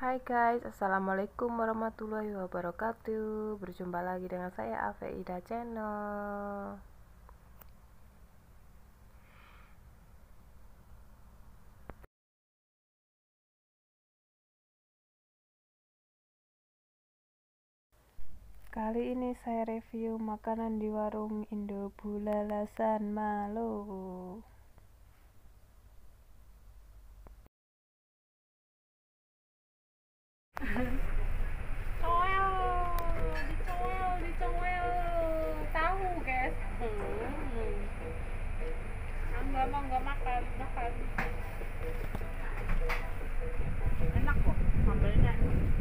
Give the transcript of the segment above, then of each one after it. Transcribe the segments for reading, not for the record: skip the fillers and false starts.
Hai guys, assalamualaikum warahmatullahi wabarakatuh. Berjumpa lagi dengan saya Aveida Channel. Kali ini saya review makanan di warung Indo Bulalasan Malo. Dicowel tahu guys. Enggak mau nggak makan enak kok sambelnya.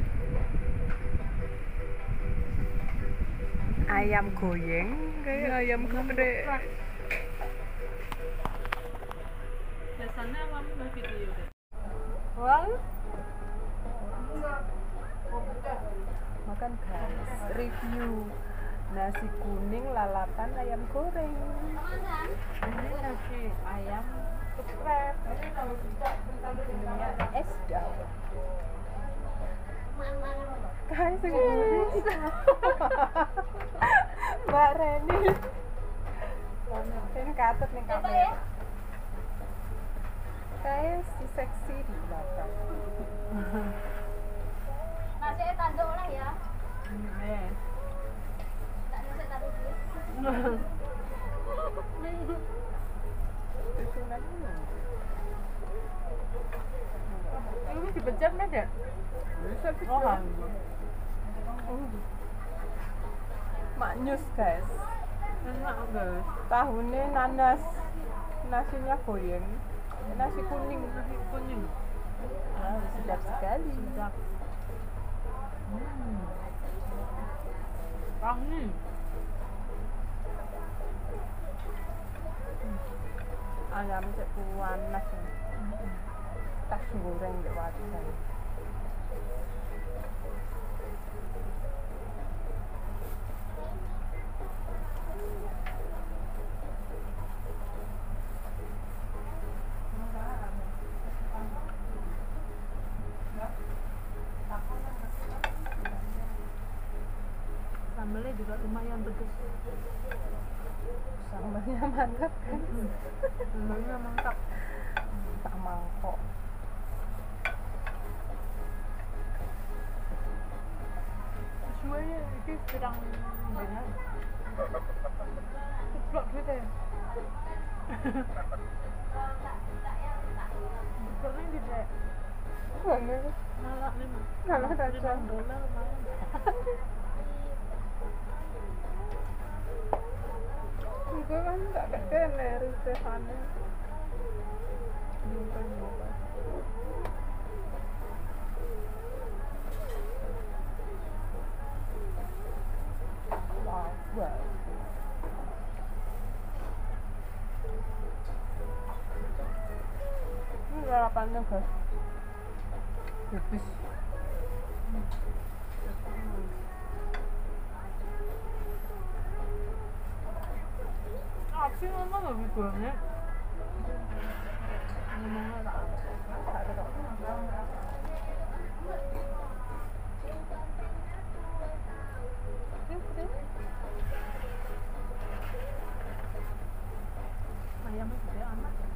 Ayam goyeng kayak ayam geprek. Biasanya kamu nggak video deh. Wah, makan guys, review nasi kuning lalapan ayam goreng. Ini nasi ayam geprek. Ininya es dawet. Guys, guys. Mbak Reni. Ini katut nih kamera. Kayak si seksi di belakang. Nasi tanduk lah ya. Tak nasi tanduk dia. Ini dipecat nggak ada? Bisa Oh, maknyus guys. enak guys. Tahunnya nanas, nasinya goyang, nasi kuning. Nasi kuning. Sedap sekali. Sedap. Wangi. Ayam cek panas. Tas goreng di wajan. Sambelnya juga lumayan pedas. Sambalnya mantap kan? Sambelnya mantap. Tak mangkok. Sesuai ini sedang dengan ceplok gitu ya. Ceploknya tidak Bagus. nalak nih. Nalak aja. $5 malah. Enggak kan tak kena Stefannya. Bukan. Wow. Ini lalapannya guys. Tipis. Apa sih ngomong lebih banyak? Ngomongnya tak ada. Ayamnya gede amat ya.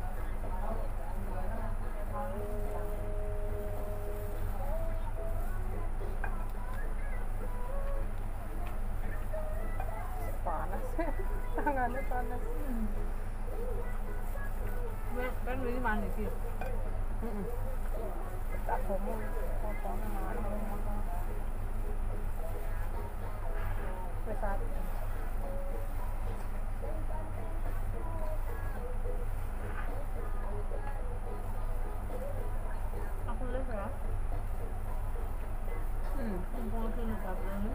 Panas. Tangannya panas. Kan ini manis sih. Tak ngomong potongnya mana. Wes satu. Aku lihat ya. Mumpung aku nyetak ini.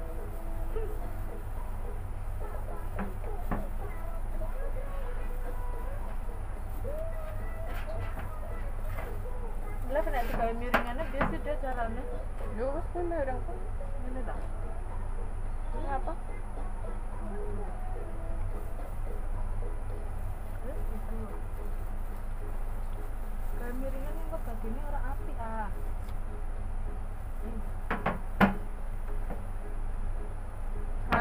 Lah kena tiga miringannya biasa dia caranya. Yo wes bener kan. Ini tak. Ini apa? Itu. Kayak miringan yang kok begini orang api ah.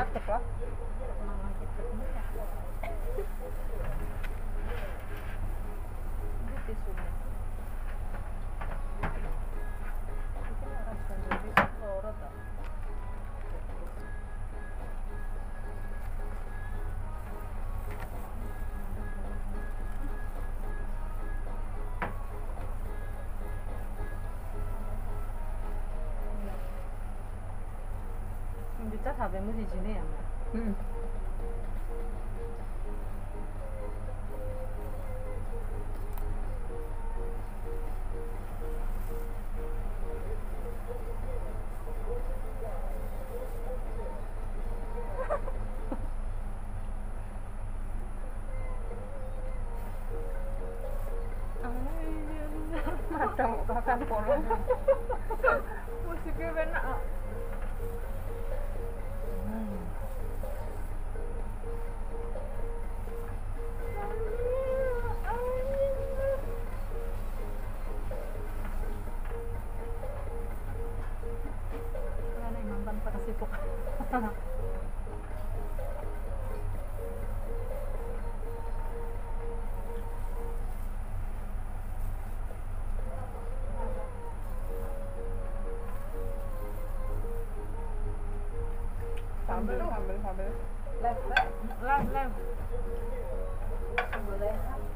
ngadeg lah. Mangan tiketmu ya. Ini tisunya. Iki ora sandali loro ta. Dicas HP-mu di sini ya, Mbak? Madang kok kan kono. Musiknya enak. Karena yang mantan Persipok. Sambel dong, sambel. Lem. Boleh.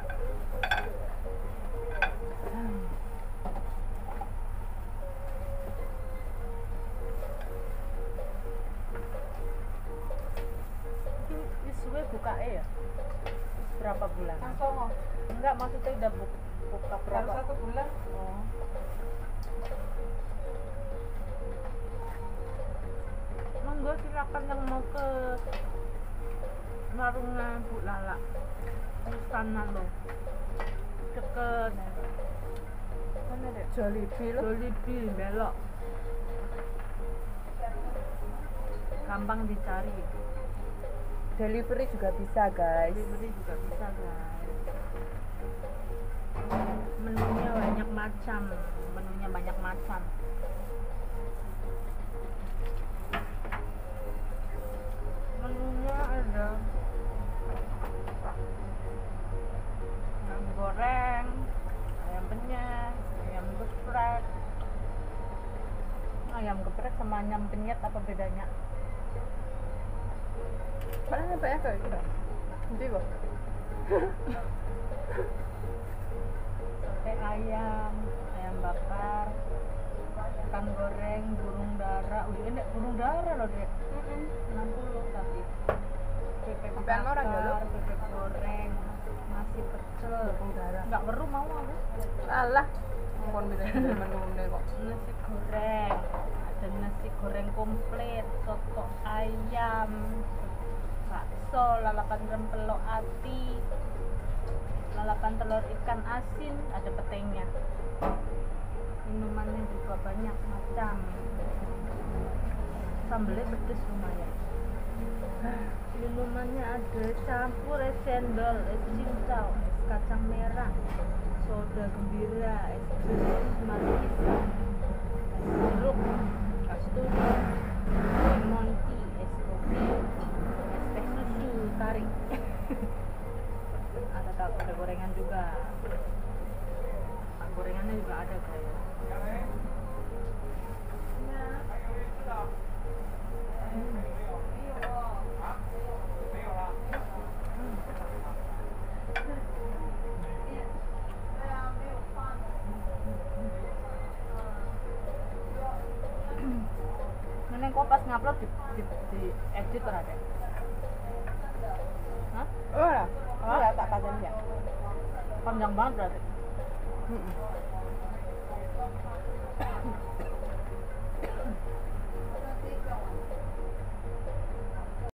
Ini suwe buka ya? Berapa bulan? Langsung Enggak, maksudnya udah buka berapa? baru 1 bulan. Oh. Monggo silakan yang mau ke warungnya Bu Lala di sana loh, deket Mana dek? Jollibee lo. Jollibee belok, gampang dicari, Delivery juga bisa, guys. delivery juga bisa guys. Menunya banyak macam. Menunya ada ayam goreng, ayam penyet, ayam geprek sama ayam penyet apa bedanya? Mana sampai ya kayak gitu? Nanti kok. Sate ayam bakar, ikan goreng, burung dara. Ini burung dara loh dek. 60 tapi. Bebek Sampean mau orang bakar, dulu? bebek goreng, nasi pecel. Burung dara. Enggak perlu mau aku. Alah, ngomong bilang menu kok. Nasi goreng, ada nasi goreng komplit, soto ayam, bakso, lalapan rempelo ati, lalapan telur ikan asin, ada petengnya. Minumannya juga banyak macam. Sambelnya pedes lumayan. Minumannya ada campur es cendol, es cincau, es kacang merah, soda gembira, es jus markisa, es jeruk, es tuna, lemon tea, es kopi, es teh susu tarik. Ada gorengan juga. Gorengannya juga ada guys. Neneng kok pas ngupload di edit ora deh? Hah? Oh lah, tak paten ya. Panjang banget berarti. Heeh.